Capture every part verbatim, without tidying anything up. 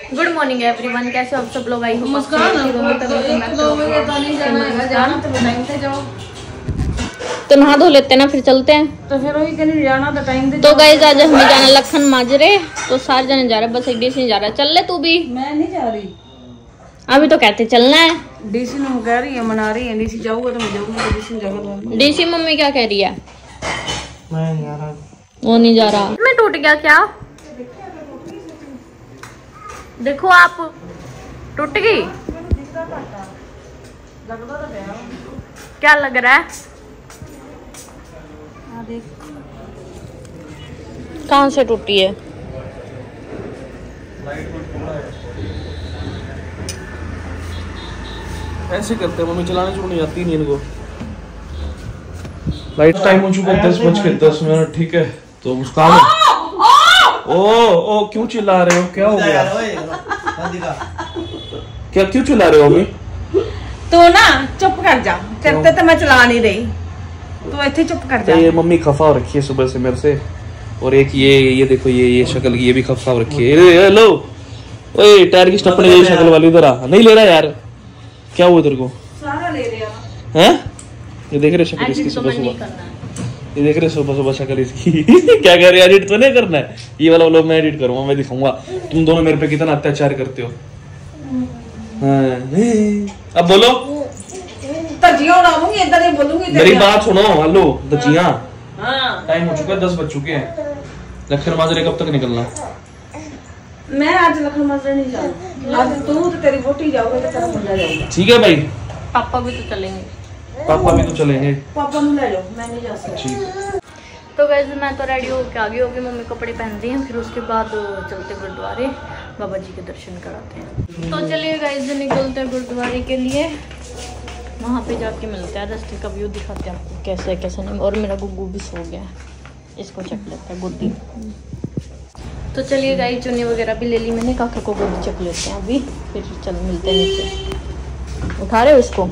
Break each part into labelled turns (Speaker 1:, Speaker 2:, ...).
Speaker 1: Good morning everyone, कैसे हो आप सब लोग? आई हो तो नहा धो लेते हैं ना, फिर चलते हैं।
Speaker 2: तो फिर वही कहीं जाना तो टाइम दे।
Speaker 1: तो गाइस आज हमें जाना लखन माजरे, तो सारे जने जा रहे हैं, बस एक डीसी जा रहा है। चल ले तू भी।
Speaker 2: मैं नहीं जा रही,
Speaker 1: अभी तो कहते चलना है।
Speaker 2: डीसी ने कह रही है, मना रही है। डीसी जाऊंगा तो मैं जाऊंगा, डीसी जाऊंगा।
Speaker 1: डीसी मम्मी क्या कह रही है?
Speaker 2: मैं नहीं जा रहा।
Speaker 1: वो नहीं जा रहा। मैं टूट गया क्या? देखो आप, टूट गई। क्या लग रहा है? कहाँ से टूटी है?
Speaker 3: ऐसे करते हैं मम्मी, चलाने छोड़ नहीं आती नहीं इनको। लाइट टाइम हो चुका है दस बज के दस मिनट, ठीक है। तो मुस्कान ओ ओ क्यों चिल्ला रहे हो? क्या हो गया? क्या क्यों चिल्ला रहे हो मम्मी?
Speaker 2: तो ना चुप कर जा, करते तो मैं चला नहीं रही, तो ऐसे चुप कर जा।
Speaker 3: ये मम्मी खफा हो रखी है सुबह से मेरे से, और एक ये ये देखो ये ये शक्ल की ये भी खफा हो रखी है। हेलो ओए, टायर की स्टपने ये शक्ल वाली इधर आ। नहीं ले रहा यार, क्या हुआ तेरे को?
Speaker 2: सारा ले रहा
Speaker 3: हैं? ये देख रहे शक्ल इसकी सुबह सुबह, ये देख रहे सुबह सुबह शक्ल इसकी। क्या कह रहे? एडिट तो नहीं करना है ये वाला व्लॉग, मैं एडिट करूंगा, मैं दिखाऊंगा तुम दोनों मेरे पे कितना अत्याचार करते हो। हाँ, अब बोलो।
Speaker 2: तजिया उड़ाऊंगी, इधर ही बोलूंगी।
Speaker 3: मेरी बात सुनो। हेलो दजिया,
Speaker 2: हाँ
Speaker 3: टाइम हो चुका है, दस बज चुके हैं। लखन माजरे कब तक निकलना?
Speaker 2: मैं आज लखन माजरे नहीं जाऊंगी। आज तू तो तेरी वोटी जाओगे तो तेरा मुंडा जाऊंगा।
Speaker 3: ठीक है भाई।
Speaker 1: पापा भी तो चलेंगे।
Speaker 3: पापा भी तो चलेंगे।
Speaker 2: पापा ਨੂੰ ले जाओ, मैं नहीं जा सकती।
Speaker 3: ठीक।
Speaker 1: तो गाइस मैं तो रेडी होके आ गई होगी, मम्मी कपड़े पहन रही हैं, फिर उसके बाद चलते गुरुद्वारे, बाबा जी के दर्शन कराते हैं। तो चलिए गाइस निकलते हैं गुरुद्वारे के लिए, वहाँ पे जाके मिलते हैं, रास्ते का व्यू दिखाते हैं आपको कैसे कैसे नहीं। और मेरा गुग्गू भी सो गया है, इसको चक लेता है गोदी। तो चलिए गाइस चुन्नी वगैरह भी ले ली मैंने, काका को गोदी चक लेते हैं अभी, फिर चल मिलते हैं नीचे। उठा रहे हो इसको?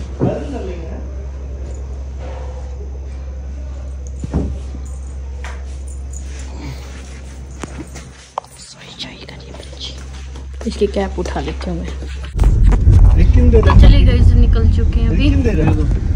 Speaker 1: इसकी कैप उठा लेती हूँ मैं। तो चलिए गाइस निकल चुके हैं अभी।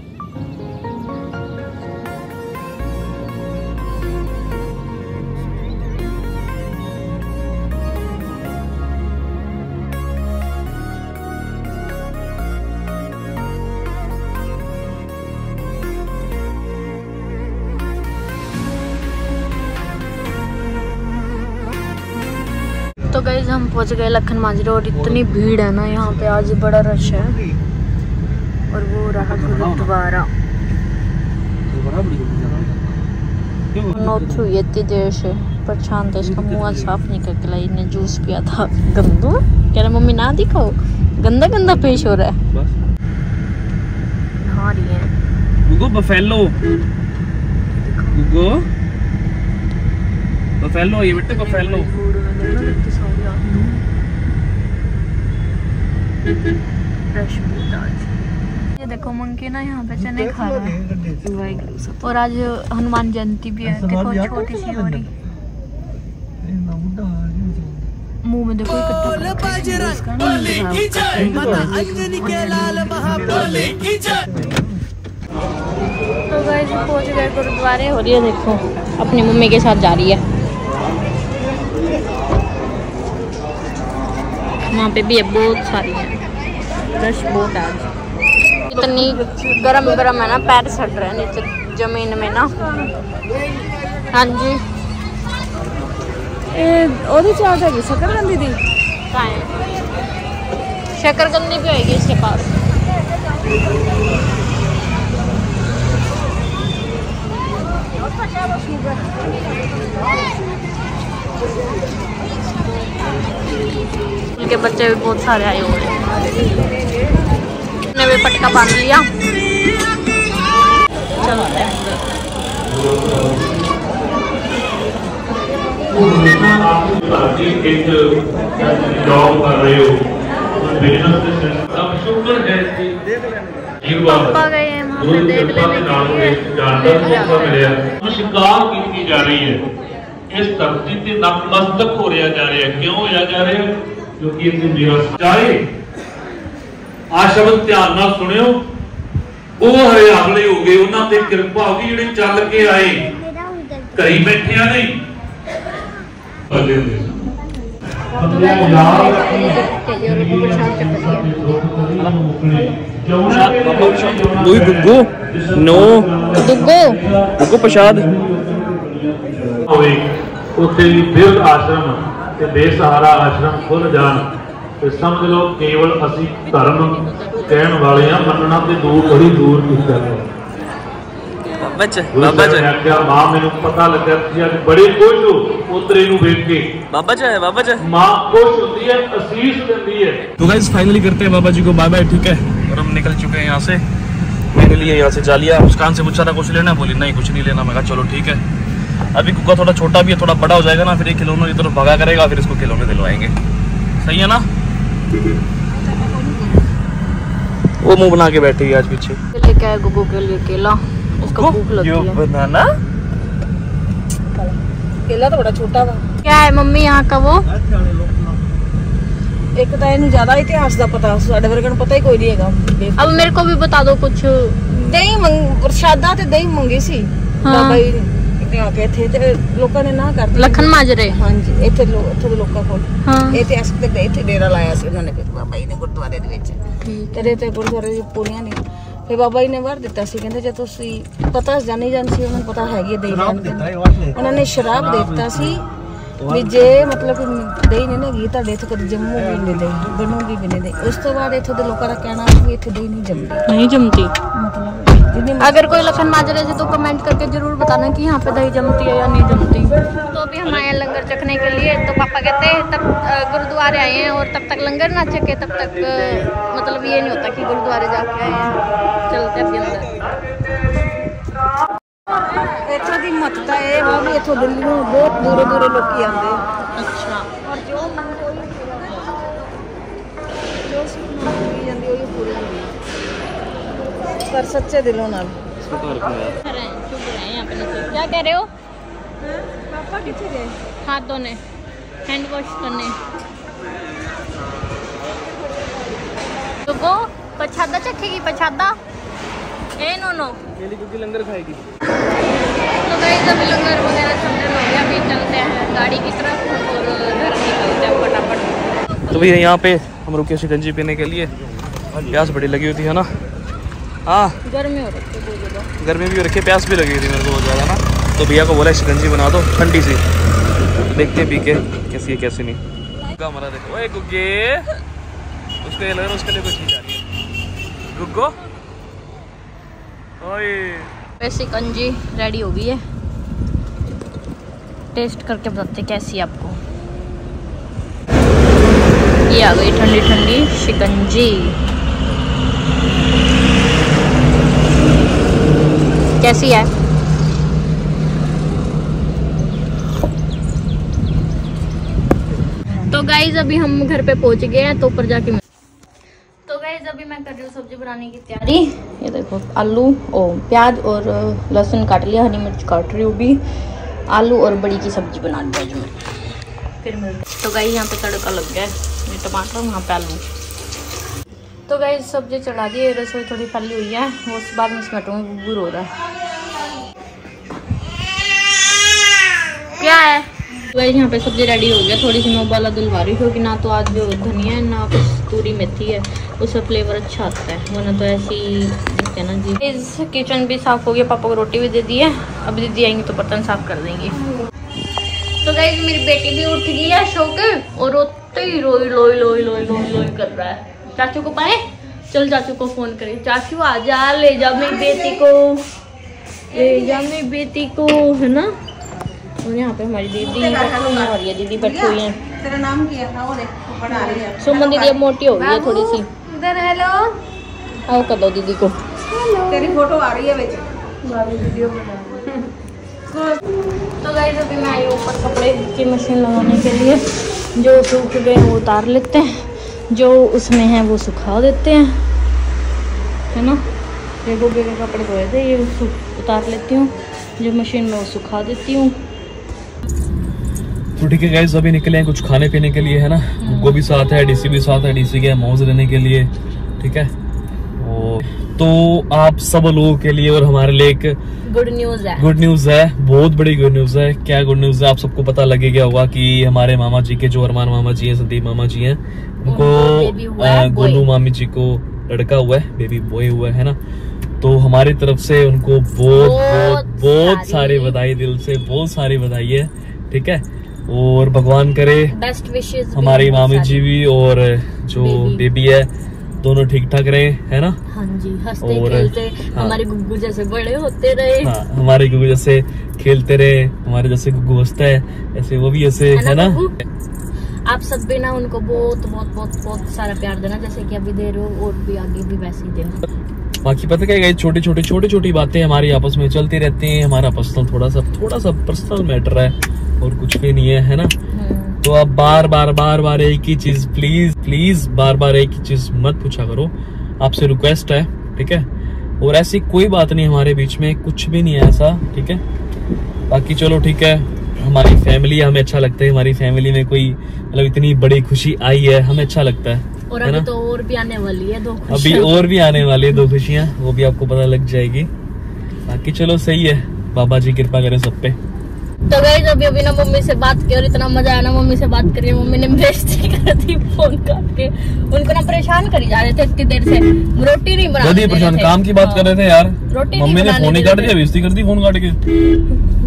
Speaker 1: तो गाइस हम पहुंच गए लखन माजरे, और इतनी भीड़ है ना यहाँ पे, आज बड़ा रश है। और वो रहा गुरुद्वारा। नौथ हुई इतनी देर से, परेशान था, इसका मुँह साफ नहीं करके लाई, ने जूस पिया था। गंदू कह रहा मम्मी ना दिखाओ, गंदा गंदा पेश हो रहा है। नहा रही है
Speaker 3: गुगो बफेलो, गुगो बफेलो, ये बेटे बफेलो।
Speaker 1: ये देखो मंकी ना यहाँ पे चने खा रहा है। और आज हनुमान जयंती भी है, देखो छोटी सी हो रही, मुंह में देखो तो गाइस पहुंच गए गुरुद्वारे, और ये देखो अपनी मम्मी के साथ जा रही है। वहाँ पे भी है, बहुत सारी है, रश बहुत है आज। इतनी गरम गरम है ना, पैर सड़ रहे हैं नीचे जमीन में ना। हाँ जी
Speaker 2: जाएगी शकरकंदी दी,
Speaker 1: शकरकंदी भी आएगी इसके पास। उनके बच्चे भी बहुत सारे आए हुए हैं, ने भी पटका बांध लिया। चलते हैं।
Speaker 4: एक जॉब कर रहे हो, बिजनेस सब शुक्र है
Speaker 1: पापा गए हैं वहाँ पे देख लेने के लिए।
Speaker 4: जानकर मौका मिले, शिकार की जा रही है इस धरती ते नतमस्तक हो रहा जा रहा है। क्यों होया जा रहा है? क्योंकि इतने मेरा चाहे आ शब्द ध्यान नाल सुनियो, वो हरियाले हो गए, उन्हां ते कृपा होगी जिहड़े चल के आए घरी बैठिया नहीं बल्ले हुंदे
Speaker 3: गुग्गू नो
Speaker 1: दुग्गो
Speaker 3: गुग्गू प्रसाद
Speaker 4: होए उत्थे भी बिरध आश्रम ते बेसहारा आश्रम खुल जान ते समझ लो केवल असी धर्म कहण वाले आ, मनना ते दूर बड़ी दूर की गल है।
Speaker 3: बाबा जी
Speaker 4: बाबा जी क्या मां मेनू पता लगा कि आज बड़े खुश हो पुत्रे नू देख के।
Speaker 3: बाबा जी बाबा जी
Speaker 4: मां खुश होती है, आशीष देती है।
Speaker 3: तो गाइस फाइनली करते हैं बाबा जी को बाय बाय, ठीक है। और हम निकल चुके हैं यहाँ से। मैंने लिए यहाँ से जा लिया। मुस्कान से पूछा था कुछ लेना, बोली नहीं कुछ नहीं लेना। मैं कहा चलो ठीक है। अभी कुक्का थोड़ा छोटा भी है, थोड़ा बड़ा हो जाएगा ना, फिर ये खिलौनों की तरफ भगा करेगा, फिर इसको खिलौने दिलवाएंगे। सही है ना? वो मुंह बना के बैठी है आज पीछे।
Speaker 1: लेके आए गुग्गू के लिए केला, उसको भूख लगी है।
Speaker 3: बनाना
Speaker 2: केला तो बड़ा छोटा वा।
Speaker 1: क्या है मम्मी यहाँ का वो?
Speaker 2: एक तो इन्हें ज्यादा इतिहास का पता, साडे वर्गे नूं पता ही कोई नहीं हैगा।
Speaker 1: अब मेरे को भी बता दो कुछ।
Speaker 2: दही मंग प्रसादा ते दही मंगी सी बाबा जी ने आके थे ते लोकां ने ना कर दी।
Speaker 1: लखन माजरे।
Speaker 2: हां जी, इथे लोग इथे दे लोकां कोल
Speaker 1: हाँ।
Speaker 2: इतिहास ते इथे डेरा लाया सी उन्होंने फिर बाबा जी ने गुरुद्वारे दे विच तेरे ते गुरुद्वारे दी पूरीਆਂ नहीं। फिर बाबा जी ने वार दिता सी, कहंदे जे तुसी पता जानी जान सी उन्हें पता हैगी दही जान उन्होंने शराब दे दिता सी भी जे मतलब दही नहीं हैगी ਤੁਹਾਡੇ ਇੱਥੇ ਕਦੇ ਜੰਮੂ ਵੀ ਨਹੀਂ ਦही ਬਣੂਗੀ ਵੀ नहीं दही। उस तो बाद इथे दे लोकां दा कहना है कि इथे दही नहीं जमती
Speaker 1: नहीं जमती।
Speaker 2: मतलब
Speaker 1: अगर कोई लखन माजरे से तो कमेंट करके जरूर बताना कि यहाँ पे दही जमती है या नहीं जमती। तो अभी हम आए लंगर चखने के लिए। तो पापा कहते हैं तब गुरुद्वारे आए हैं और तब तक लंगर ना चखे तब तक मतलब ये नहीं होता कि गुरुद्वारे जाके आए हैं। चलते अभी अंदर।
Speaker 2: इथों की महत्ता है वो भी इथों दिल्ली में बहुत दूरों दूरों लोग आते।
Speaker 1: अच्छा।
Speaker 2: और जो मन कोई जो सुखी जाती है पूरी होती पर सच्चे दिलों नाल।
Speaker 1: चुप रहे यहाँ पे नीचे। क्या कह रहे हो?
Speaker 2: पापा किथे गए?
Speaker 1: हाथ धोने, हैंड वॉश करने। तो वो प्रसादा चखेगी प्रसादा। ए नो नो
Speaker 3: केली कुकी लंगर खाएगी।
Speaker 1: तो गाइस अभी लंगर वगैरह सब हो गया। अभी चलते हैं गाड़ी की तरफ और घर निकलते हैं फटाफट।
Speaker 3: तो भैया यहाँ पे हम रुके शिकंजी पीने के लिए। प्यास बड़ी लगी हुई थी है ना? हाँ
Speaker 1: गर्मी हो रखी है,
Speaker 3: गर्मी भी हो रखी है, प्यास भी लगी थी मेरे को बहुत ज़्यादा ना। तो भैया को बोला शिकंजी बना दो ठंडी सी, देखते हैं पी के कैसी है कैसी नहीं। गुग्गा हमारा देखो, ओए गुग्गे, उसको ये लग रहा है उसके लिए कुछ नहीं जा रही है। गुग्गो ओए
Speaker 1: शिकंजी रेडी हो गई है। टेस्ट करके बताते कैसी है आपको। ये आ गई ठंडी ठंडी शिकंजी। कैसी है? तो गाइज अभी हम घर पे पहुंच गए हैं। तो ऊपर जाके तो गाइज अभी मैं कर रही हूँ सब्जी बनाने की तैयारी। ये देखो आलू और प्याज और लहसुन काट लिया, हरी मिर्च काट रही हूँ भी। आलू और बड़ी की सब्जी बना दी आज मैं। फिर मिलते। तो गाइज यहाँ पे तड़का लग गया है, ये टमाटर वहाँ पे आलू। तो गाइज सब्जी चढ़ा दी है। रसोई थोड़ी फैली हुई है, वो उस बाद में इसमें गुर हो रहा है। क्या है? तो गाइस यहाँ पे सब्जी रेडी हो गया। थोड़ी सी मैं उबाला दिलवा रही हूँ क्योंकि ना तो आज जो धनिया है ना कस्तूरी मेथी है, उसका फ्लेवर अच्छा आता है, वरना तो ऐसी दिखते हैं ना जी। इस किचन भी साफ़ हो गया, पापा को रोटी भी दे दी है। अब दीदी आएंगी तो बर्तन साफ कर देंगे। तो गाइस मेरी बेटी भी उठ गई है सो के और रोते ही रोई लोई लोई लोई लोई लोई कर रहा है। चाचू को पाए, चल चाचू को फोन करें। चाचू आ जा, ले जा मेरी बेटी को, ले जा मेरी बेटी को, है ना। और यहाँ पे हमारी दीदी बैठी हुई है और ये दीदी बैठी हुई है।
Speaker 2: तेरा नाम क्या है? वो देख बना रही है।
Speaker 1: सुमन दीदी अब मोटी हो गई है थोड़ी सी।
Speaker 2: इधर हेलो
Speaker 1: आओ कर दो दीदी को।
Speaker 2: तेरी फोटो आ रही है बेच वीडियो बना।
Speaker 1: तो गाइस अभी मैं आई ऊपर कपड़े की मशीन लगाने के लिए। जो सूख गए वो उतार लेते हैं, जो उसमें है वो सुखा देते हैं, है ना। ये गोभी के कपड़े धोए थे, ये उतार लेती हूँ, जो मशीन में वो सुखा देती हूँ।
Speaker 3: तो ठीक है गाइस, अभी निकले हैं कुछ खाने पीने के लिए, है ना। गुग्गो भी साथ है, डीसी भी साथ है, डीसी के मौज लेने के लिए, ठीक है। और तो आप सब लोगों के लिए और हमारे लिए एक
Speaker 1: गुड न्यूज है,
Speaker 3: गुड न्यूज है, बहुत बड़ी गुड न्यूज है। क्या गुड न्यूज है, आप सबको पता लगे गया होगा कि हमारे मामा जी के, जो अरमान मामा जी हैं, संदीप मामा जी हैं, उनको गोलू मामी जी को लड़का हुआ है, बेबी बॉय हुआ है ना। तो हमारी तरफ से उनको बहुत बहुत बहुत सारी बधाई, दिल से बहुत सारी बधाई है, ठीक है। और भगवान करे
Speaker 1: बेस्ट विशेस
Speaker 3: हमारी मामी जी भी और जो बेबी है दोनों ठीक ठाक रहे, है ना।
Speaker 1: हाँ जी, हंसते खेलते हाँ, हमारे गुग्गू जैसे बड़े होते रहे।
Speaker 3: हाँ, हमारे गुग्गू जैसे खेलते रहे, हमारे जैसे गुग्गू हंसता है ऐसे वो भी ऐसे, है ना।
Speaker 1: आप सब भी ना उनको बहुत बहुत बहुत बहुत सारा प्यार देना, जैसे कि अभी दे रहे हो, और भी आगे भी वैसे ही देना।
Speaker 3: बाकी पता क्या है, छोटी छोटी छोटी छोटी बातें हमारी आपस में चलती रहती हैं। हमारा पर्सनल थोड़ा सा थोड़ा सा पर्सनल मैटर है और कुछ भी नहीं है, है ना। तो आप बार बार बार बार एक ही चीज, प्लीज प्लीज बार बार एक ही चीज मत पूछा करो, आपसे रिक्वेस्ट है, ठीक है। और ऐसी कोई बात नहीं हमारे बीच में, कुछ भी नहीं है ऐसा, ठीक है। बाकी चलो ठीक है, हमारी फैमिली हमें अच्छा लगता है, हमारी फैमिली में कोई मतलब इतनी बड़ी खुशी आई है, हमें अच्छा लगता है।
Speaker 1: और अभी तो और भी आने वाली है दो खुशियां,
Speaker 3: अभी और भी आने वाली है दो खुशियां, वो भी आपको पता लग जाएगी। बाकी चलो सही है, बाबा जी कृपा करे सब पे।
Speaker 1: तो गाइस अभी अभी ना मम्मी से बात की और इतना मजा आया ना मम्मी से बात करिए। मम्मी ने बेइज्जती कर दी फोन काट के, उनको ना परेशान करी जा रहे थे इतनी देर से, रोटी नहीं बना रहे थे,
Speaker 3: काम की बात कर रहे थे यार,
Speaker 1: रोटी
Speaker 3: मम्मी ने फोन ही काट दिया, बेइज्जती कर दी फोन काट के।